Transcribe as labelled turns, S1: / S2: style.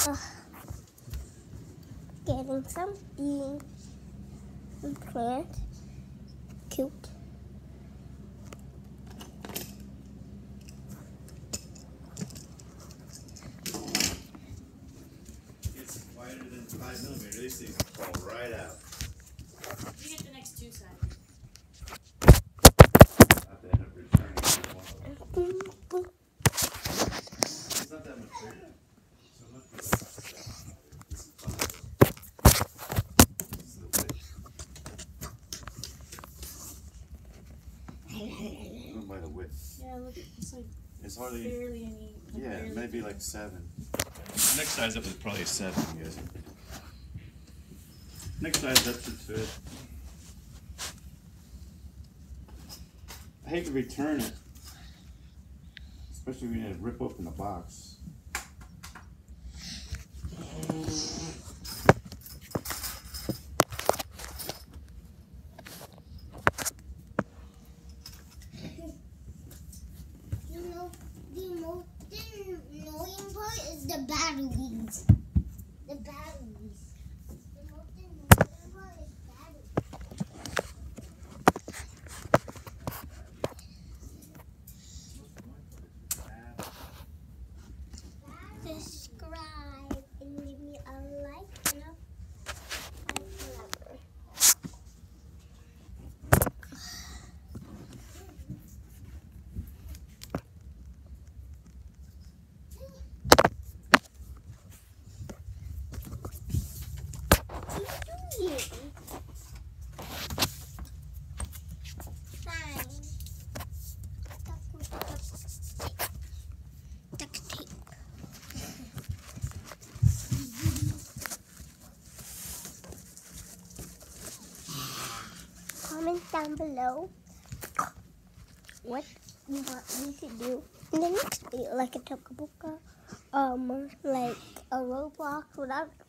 S1: Uh, Getting some beans and plants. Cute.
S2: It's wider than 5mm. These things fall right out.
S3: You get the next two sides.
S2: I have to end up returning one. It's not that much bigger. So much bigger. This is fun. This is the width. I don't by the width.
S3: Yeah, look, it's like
S2: It's hardly.
S3: barely any. Like
S2: Yeah,
S3: barely
S2: maybe like 7. Next size up is probably a 7, I'm guessing. Next size up should fit. I hate to return it, especially when you rip open the box.
S1: The most annoying part is the batteries. The batteries. The most annoying part is batteries. Subscribe and give me a like and a forever. Comment down below what you want me to do in the next video, like a Tokaboka, like a Roblox without